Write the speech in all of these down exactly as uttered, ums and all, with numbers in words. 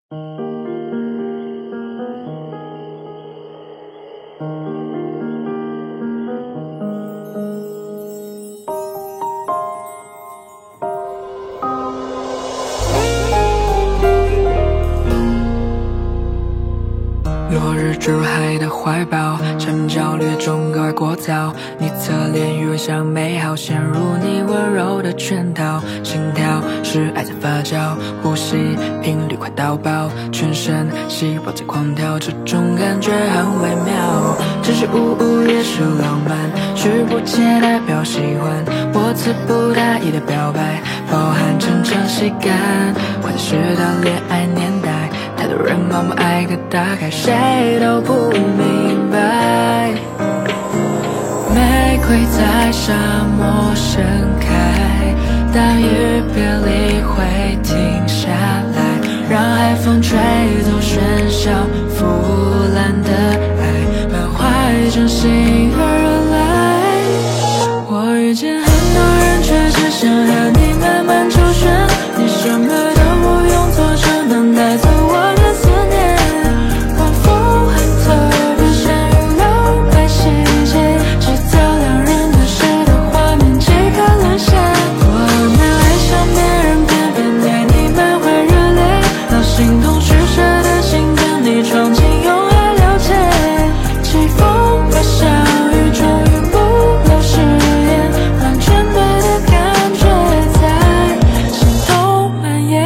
落日坠入海的怀抱，缠绵焦虑中格外聒噪。你侧脸余味像美好，陷入你温柔的圈套。心跳是爱在发酵，呼吸频率快到爆，全身细胞在狂跳，这种感觉很微妙。只是呜呜也是浪漫，拒不接代表喜欢，我词不达意的表白，包含真诚喜感。快是的恋爱年代，太多人盲目爱个大概，谁都不明白。玫瑰在沙漠盛开，大雨别离会停下来，让海风吹走喧嚣腐烂的爱，满怀真心而来。我遇见很多人，却只想和你慢慢周旋，你什么都不用做，就能带走我的思念。晚风很特别，像预留白细节，制造两人对视的画面，即刻沦陷。我没爱上别人，偏偏对你满怀热烈，让心痛虚设的心跟你闯进永远了解。季风和小雨终于不留誓言，让全对的感觉在心头蔓延。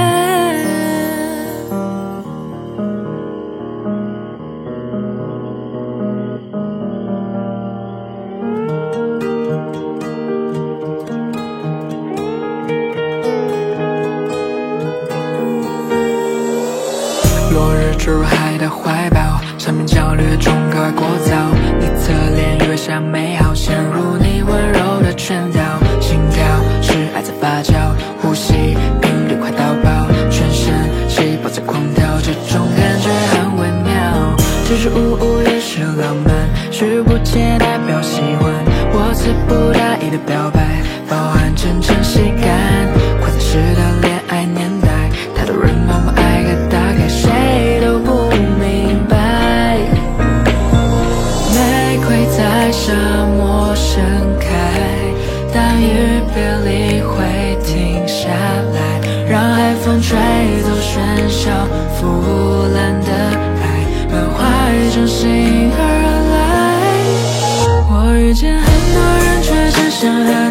落日坠入海的怀抱，缠绵焦虑中格外聒噪。你侧脸余味像美好，陷入你温柔的圈套。心跳是爱在发酵，呼吸频率快到爆，全身细胞在狂跳，这种感觉很微妙。只是呜呜也是浪漫，拒不接代表喜欢，我词不达意的表白，包含真诚喜感。快餐式的恋爱年代，太多人盲目爱个大概，谁都不明白。玫瑰在沙漠盛开，大雨别离会停下来，让海风吹走喧嚣腐烂的爱，满怀真心而来。我遇见很多人，却只想和